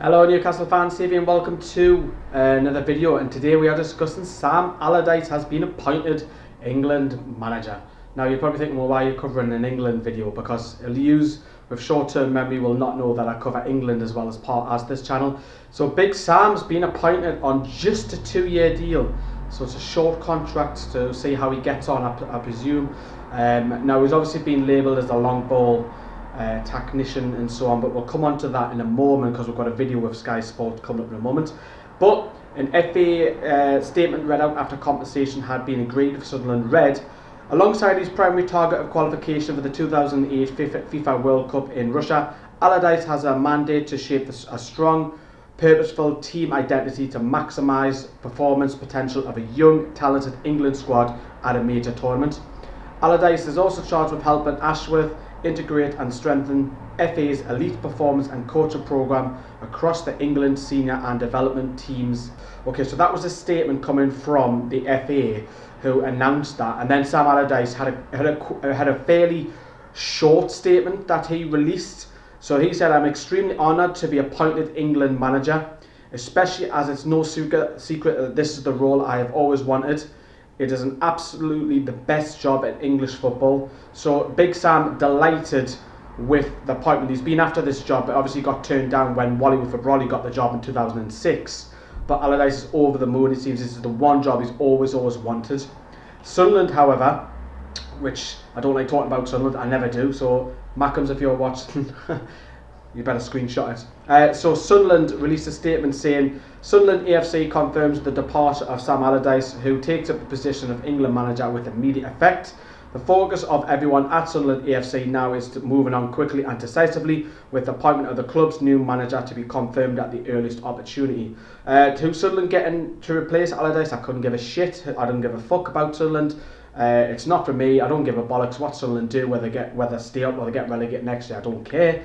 Hello Newcastle fans, Stevie, and welcome to another video. And today we are discussing Sam Allardyce has been appointed England manager. Now you're probably thinking, well, why are you covering an England video? Because Elius with short-term memory will not know that I cover England as well as this channel. So Big Sam's been appointed on just a 2-year deal. So it's a short contract to see how he gets on, I presume. Now he's obviously been labelled as the long ball technician and so on, but we'll come on to that in a moment because we've got a video with Sky Sport coming up in a moment. But an FA statement read out after compensation had been agreed with Sunderland read, alongside his primary target of qualification for the 2008 FIFA World Cup in Russia, Allardyce has a mandate to shape a strong, purposeful team identity to maximise performance potential of a young, talented England squad at a major tournament. Allardyce is also charged with helping Ashworth integrate and strengthen FA's elite performance and coaching programme across the England senior and development teams. Okay, so that was a statement coming from the FA who announced that, and then Sam Allardyce had a fairly short statement that he released. So he said, "I'm extremely honoured to be appointed England manager, especially as it's no secret that this is the role I have always wanted. It is absolutely the best job in English football." So Big Sam delighted with the appointment. He's been after this job, but obviously got turned down when Wally Woodford-Brolly got the job in 2006. But Allardyce is over the moon. It seems this is the one job he's always wanted. Sunderland, however, which I don't like talking about Sunderland, I never do. So Mackhams, if you're watching, you better screenshot it. So Sunderland released a statement saying, Sunderland AFC confirms the departure of Sam Allardyce, who takes up the position of England manager with immediate effect. The focus of everyone at Sunderland AFC now is moving on quickly and decisively, with the appointment of the club's new manager to be confirmed at the earliest opportunity. To Sunderland getting to replace Allardyce, I couldn't give a shit. I don't give a fuck about Sunderland. It's not for me. I don't give a bollocks what Sunderland do, whether they stay up or they get relegated next year. I don't care.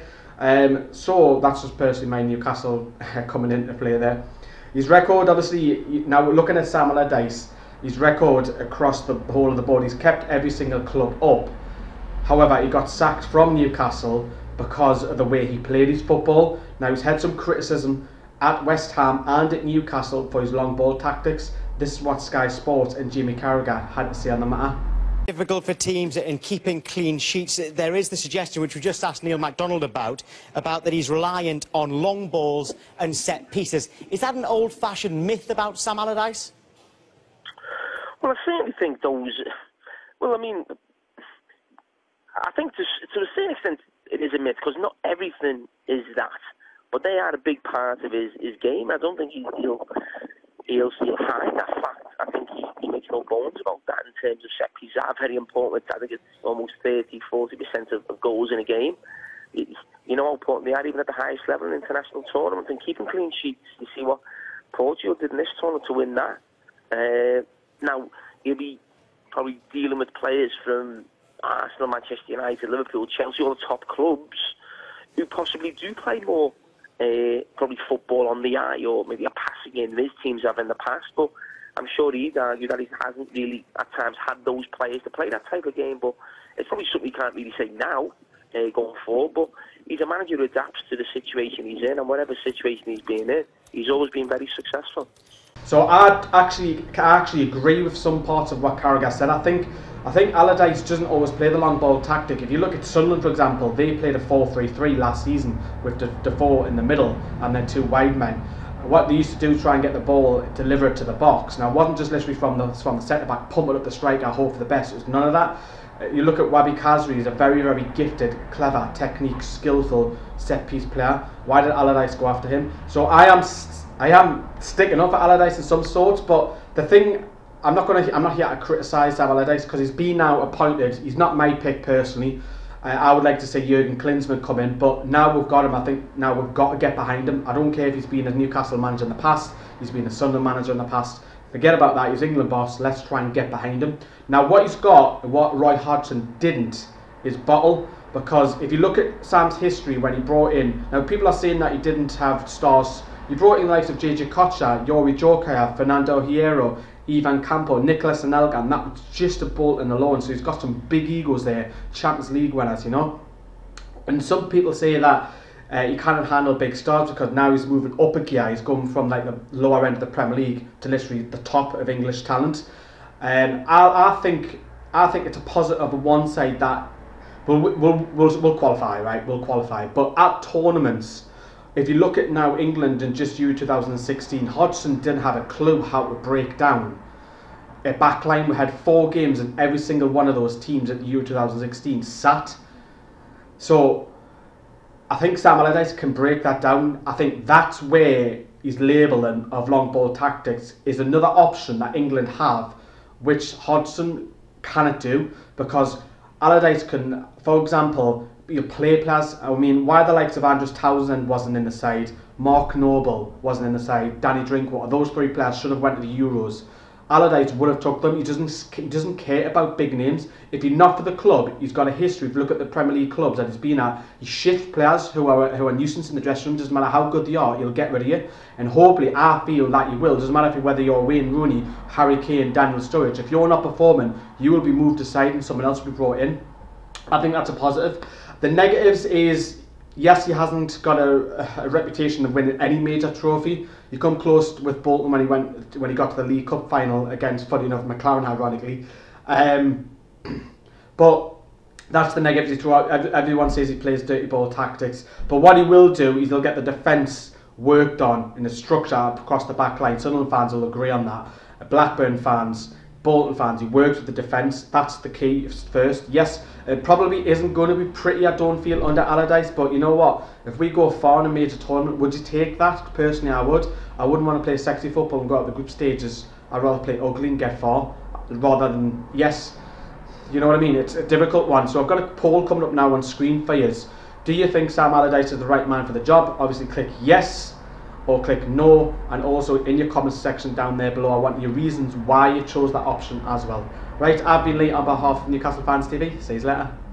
So that's just personally my Newcastle coming into play there. His record, obviously, now we're looking at Sam Allardyce, his record across the whole of the board, he's kept every single club up. However, he got sacked from Newcastle because of the way he played his football. Now he's had some criticism at West Ham and at Newcastle for his long ball tactics. This is what Sky Sports and Jamie Carragher had to say on the matter. Difficult for teams in keeping clean sheets. There is the suggestion, which we just asked Neil MacDonald about that he's reliant on long balls and set pieces. Is that an old-fashioned myth about Sam Allardyce? Well, I certainly think those... Well, I mean, I think to a certain extent it is a myth, because not everything is that. But they are a big part of his game. I don't think he'll hide that fact. I think he makes no bones about that in terms of set pieces. Are very important. I think it's almost 30-40% of goals in a game. You know how important they are, even at the highest level in international tournaments. And keeping clean sheets, you see what Portugal did in this tournament to win that. Now, he'll be probably dealing with players from Arsenal, Manchester United, Liverpool, Chelsea, all the top clubs, who possibly do play more probably football on the eye, or maybe a passing game these teams have in the past. But I'm sure he'd argue that he hasn't really at times had those players to play that type of game. But it's probably something he can't really say now going forward. But he's a manager who adapts to the situation he's in, and whatever situation he's been in, he's always been very successful. So I actually agree with some parts of what Carragher said. I think Allardyce doesn't always play the long ball tactic. If you look at Sunderland, for example, they played a 4-3-3 last season with Defoe in the middle and then two wide men. What they used to do is try and get the ball, deliver it to the box. Now, it wasn't just literally from the centre back, pump it up the striker, hope for the best. It was none of that. You look at Wabi Kazri, he's a very, very gifted, clever, technique, skillful set piece player. Why did Allardyce go after him? So I am sticking up for Allardyce in some sorts, but the thing, I'm not here to criticise Sam Allardyce because he's been now appointed. He's not my pick personally. I would like to see Jurgen Klinsmann come in, but now we've got him. I think now we've got to get behind him. I don't care if he's been a Newcastle manager in the past, he's been a Sunderland manager in the past. Forget about that. He's England boss. Let's try and get behind him. Now, what he's got, what Roy Hodgson didn't, is bottle. Because if you look at Sam's history when he brought in, now people are saying that he didn't have stars. He brought in the likes of JJ Kocha, Yori Jokaya, Fernando Hierro, Ivan Campo, Nicolas Anelka, and that was just a Bolton alone. So he's got some big egos there, Champions League winners, you know. And some people say that He can't handle big stars because now he's moving up a gear. He's going from like the lower end of the Premier League to literally the top of English talent. I think it's a positive on one side that we'll qualify, right? We'll qualify. But at tournaments, if you look at now England in just Euro 2016, Hodgson didn't have a clue how to break down a backline. We had 4 games and every single one of those teams at Euro 2016 sat. So I think Sam Allardyce can break that down. I think that's where his labelling of long ball tactics is another option that England have, which Hodgson cannot do, because Allardyce can, for example, play players. I mean, why the likes of Andrews Townsend wasn't in the side, Mark Noble wasn't in the side, Danny Drinkwater, those 3 players should have went to the Euros. Allardyce would have took them. He doesn't care about big names. If he's not for the club, he's got a history. If you look at the Premier League clubs that he's been at, he shifts players who are nuisance in the dressing room. Doesn't matter how good they are, he'll get rid of you. And hopefully, I feel that he will. Doesn't matter whether you're Wayne Rooney, Harry Kane, Daniel Sturridge. If you're not performing, you will be moved aside and someone else will be brought in. I think that's a positive. The negatives is, yes, he hasn't got a reputation of winning any major trophy. He come close with Bolton when he got to the League Cup final against, funny enough, McLaren, ironically. But that's the negatives throughout. Everyone says he plays dirty ball tactics. But what he will do is he'll get the defence worked on in the structure across the back line. Sunderland fans will agree on that. Blackburn fans, Bolton fans, he works with the defence. That's the key first. Yes, it probably isn't going to be pretty, I don't feel, under Allardyce, but you know what? If we go far in a major tournament, would you take that? Personally, I would. I wouldn't want to play sexy football and go out of the group stages. I'd rather play ugly and get far, rather than, yes, you know what I mean? It's a difficult one. So I've got a poll coming up now on screen for you. Do you think Sam Allardyce is the right man for the job? Obviously click yes or click no, and also in your comments section down there below I want your reasons why you chose that option as well. Right, I've been Lee on behalf of Newcastle Fans TV. See you later.